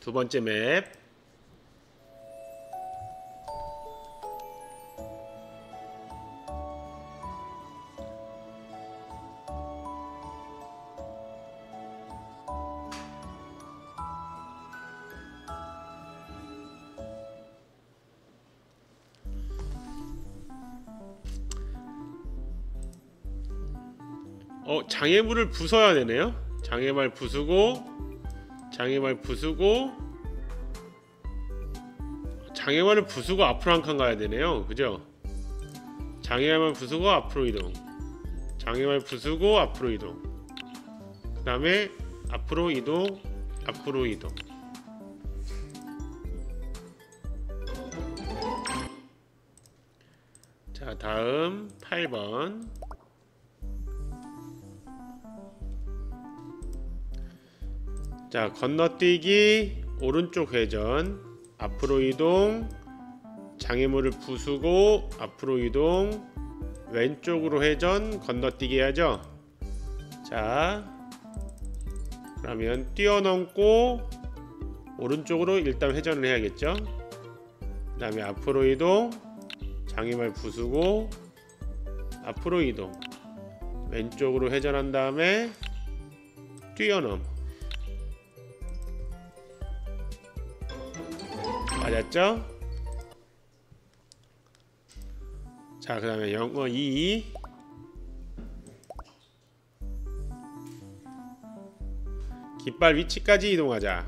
두 번째 맵. 장애물을 부숴야 되네요. 장애말 부수고, 장애말 부수고, 장애말을 부수고 앞으로 한 칸 가야 되네요. 그죠? 장애말 부수고 앞으로 이동, 장애말 부수고 앞으로 이동, 그 다음에 앞으로 이동, 앞으로 이동. 자, 다음 8번. 자, 건너뛰기, 오른쪽 회전, 앞으로 이동, 장애물을 부수고 앞으로 이동, 왼쪽으로 회전, 건너뛰기 해야죠. 자, 그러면 뛰어넘고 오른쪽으로 일단 회전을 해야겠죠. 그 다음에 앞으로 이동, 장애물 부수고 앞으로 이동, 왼쪽으로 회전한 다음에 뛰어넘어. 맞았죠? 자, 그 다음에 영어 2. 깃발 위치까지 이동하자.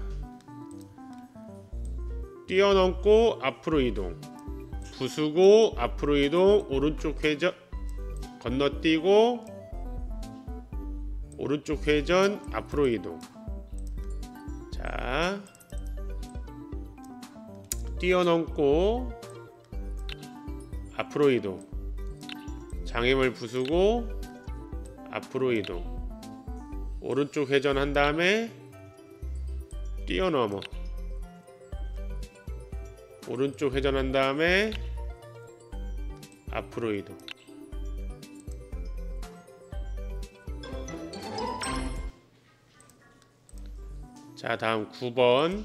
뛰어넘고 앞으로 이동, 부수고 앞으로 이동, 오른쪽 회전, 건너뛰고 오른쪽 회전, 앞으로 이동. 자, 뛰어넘고 앞으로 이동, 장애물 부수고 앞으로 이동, 오른쪽 회전한 다음에 뛰어넘어, 오른쪽 회전한 다음에 앞으로 이동. 자, 다음 9번.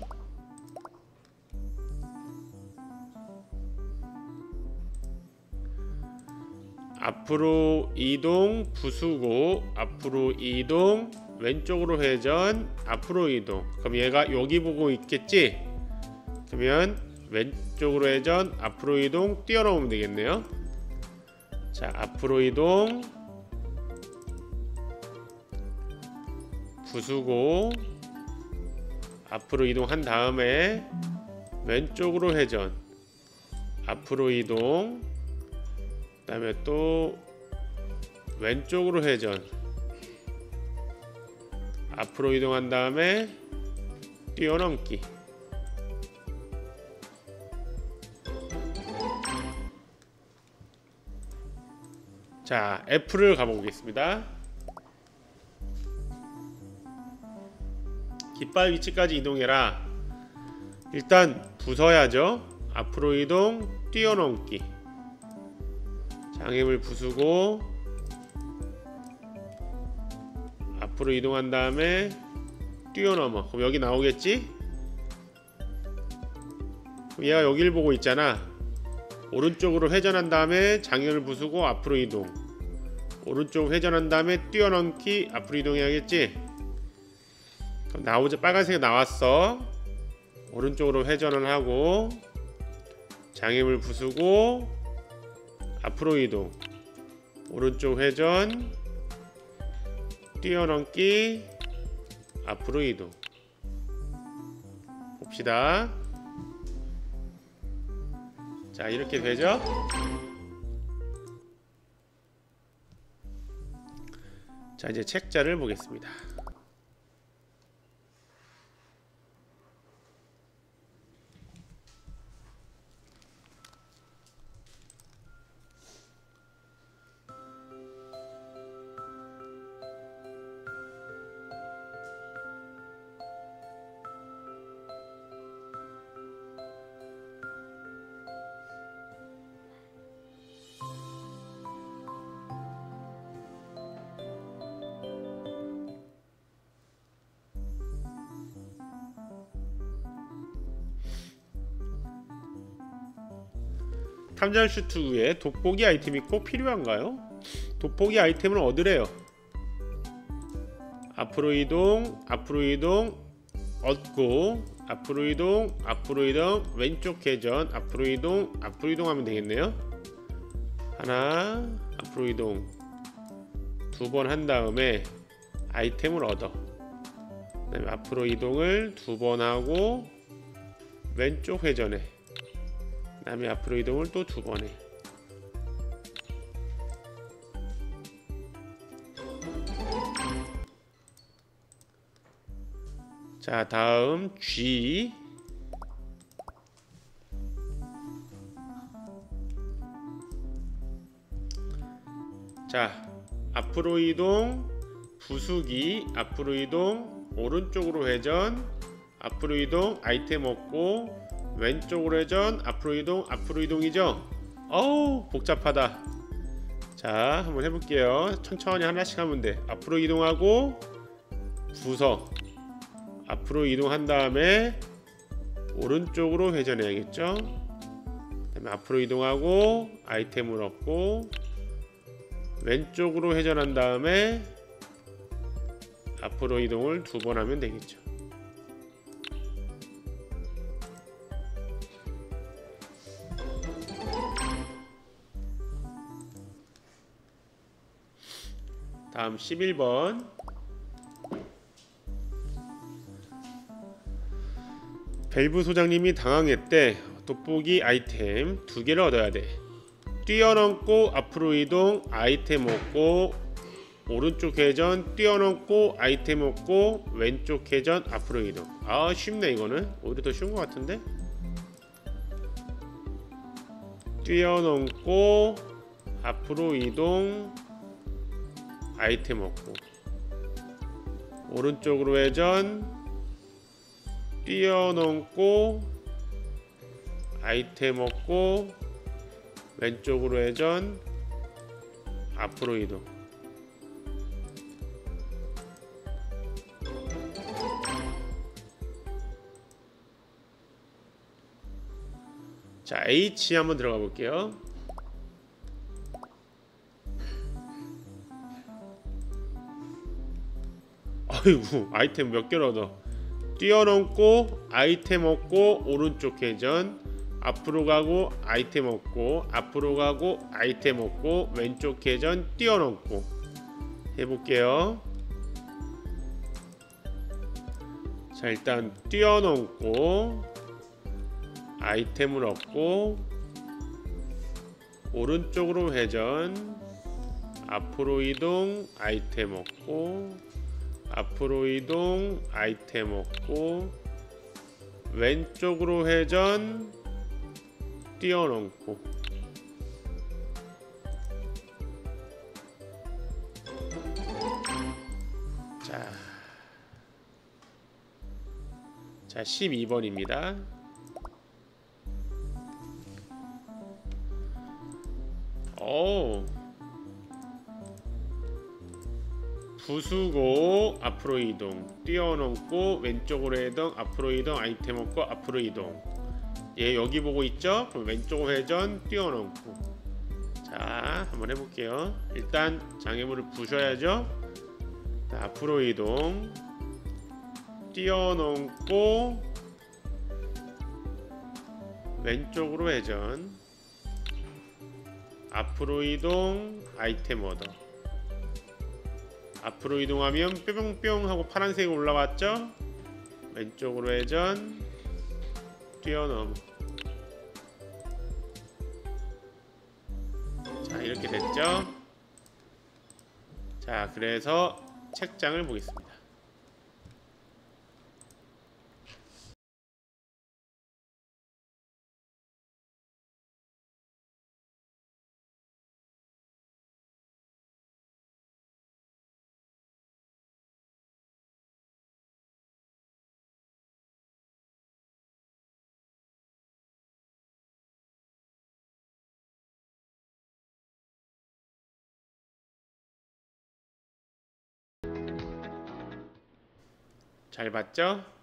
앞으로 이동, 부수고 앞으로 이동, 왼쪽으로 회전, 앞으로 이동. 그럼 얘가 여기 보고 있겠지? 그러면 왼쪽으로 회전, 앞으로 이동, 뛰어넘으면 되겠네요. 자, 앞으로 이동, 부수고 앞으로 이동한 다음에 왼쪽으로 회전, 앞으로 이동, 그 다음에 또 왼쪽으로 회전, 앞으로 이동한 다음에 뛰어넘기. 자, F를 가보겠습니다. 깃발 위치까지 이동해라. 일단 부숴야죠. 앞으로 이동, 뛰어넘기. 장애물 부수고 앞으로 이동한 다음에 뛰어넘어. 그럼 여기 나오겠지? 그럼 얘가 여기를 보고 있잖아. 오른쪽으로 회전한 다음에 장애물 부수고 앞으로 이동, 오른쪽 회전한 다음에 뛰어넘기, 앞으로 이동해야겠지? 그럼 나오자. 빨간색이 나왔어. 오른쪽으로 회전을 하고 장애물 부수고 앞으로 이동, 오른쪽 회전, 뛰어넘기, 앞으로 이동. 봅시다. 자, 이렇게 되죠? 자, 이제 책자를 보겠습니다. 탐정 슈트구에 돋보기 아이템이 꼭 필요한가요? 돋보기 아이템을 얻으래요. 앞으로 이동, 앞으로 이동, 얻고, 앞으로 이동, 앞으로 이동, 왼쪽 회전, 앞으로 이동, 앞으로 이동하면 되겠네요. 하나, 앞으로 이동 두 번 한 다음에 아이템을 얻어. 그다음에 앞으로 이동을 두 번 하고 왼쪽 회전해. 그다음에 앞으로 이동을 또 두 번 해. 자, 다음 G. 자, 앞으로 이동, 부수기, 앞으로 이동, 오른쪽으로 회전, 앞으로 이동, 아이템 얻고, 왼쪽으로 회전, 앞으로 이동, 앞으로 이동이죠? 어우, 복잡하다. 자, 한번 해볼게요. 천천히 하나씩 하면 돼. 앞으로 이동하고, 부서. 앞으로 이동한 다음에 오른쪽으로 회전해야겠죠? 그다음에 앞으로 이동하고 아이템을 얻고 왼쪽으로 회전한 다음에 앞으로 이동을 두 번 하면 되겠죠. 다음 11번. 밸브 소장님이 당황했대. 돋보기 아이템 두 개를 얻어야 돼. 뛰어넘고 앞으로 이동, 아이템 얻고 오른쪽 회전, 뛰어넘고 아이템 얻고 왼쪽 회전, 앞으로 이동. 아, 쉽네. 이거는 오히려 더 쉬운 것 같은데. 뛰어넘고 앞으로 이동, 아이템 얻고 오른쪽으로 회전, 뛰어넘고 아이템 얻고 왼쪽으로 회전, 앞으로 이동. 자, H 한번 들어가 볼게요. 아이고, 아이템 몇 개를 얻어. 뛰어넘고 아이템 얻고 오른쪽 회전, 앞으로 가고 아이템 얻고 앞으로 가고 아이템 얻고 왼쪽 회전, 뛰어넘고. 해볼게요. 자, 일단 뛰어넘고 아이템을 얻고 오른쪽으로 회전, 앞으로 이동, 아이템 얻고 앞으로 이동, 아이템 얻고 왼쪽으로 회전, 뛰어넘고. 자, 12번입니다. 오, 부수고 앞으로 이동, 뛰어넘고 왼쪽으로 이동, 앞으로 이동, 아이템 얻고 앞으로 이동. 얘 여기 보고 있죠? 그럼 왼쪽 회전, 뛰어넘고. 자, 한번 해볼게요. 일단 장애물을 부셔야죠. 자, 앞으로 이동, 뛰어넘고 왼쪽으로 회전, 앞으로 이동, 아이템 얻어. 앞으로 이동하면 뿅뿅 하고 파란색이 올라왔죠? 왼쪽으로 회전, 뛰어넘. 자, 이렇게 됐죠? 자, 그래서 책장을 보겠습니다. 잘 봤죠?